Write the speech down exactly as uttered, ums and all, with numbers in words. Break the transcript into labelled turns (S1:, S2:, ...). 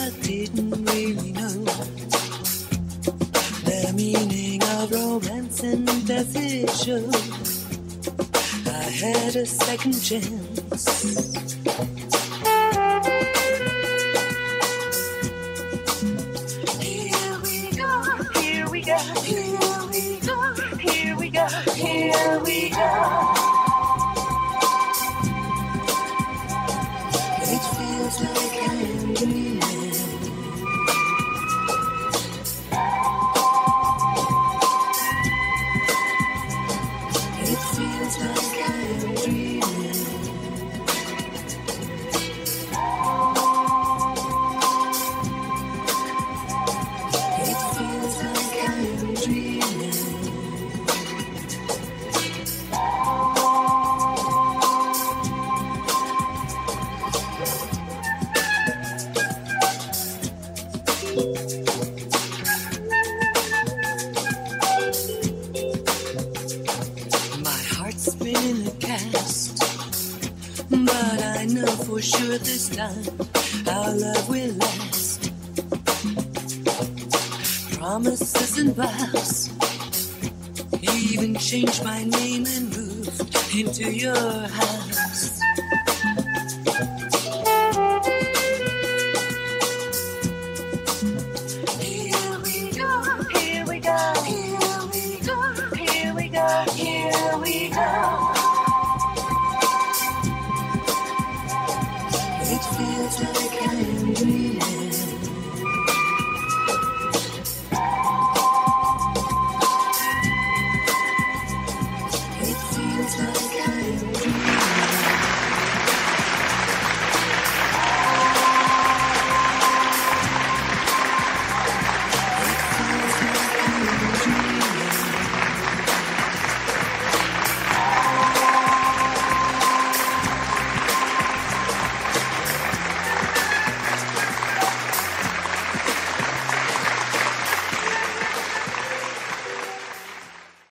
S1: I didn't really know the meaning of romance and as it showed, I had a second chance. Here we go, here we go, here we go, here we go, here we go. It feels like I'm dreaming. It feels like I'm dreaming. It feels like I'm dreaming. My heart's been in a cast, but I know for sure this time our love will last. Promises and vows, even changed my name and moved into your house. Here we go, here we go, here we go, here we go, here we go. It feels like I'm dreaming.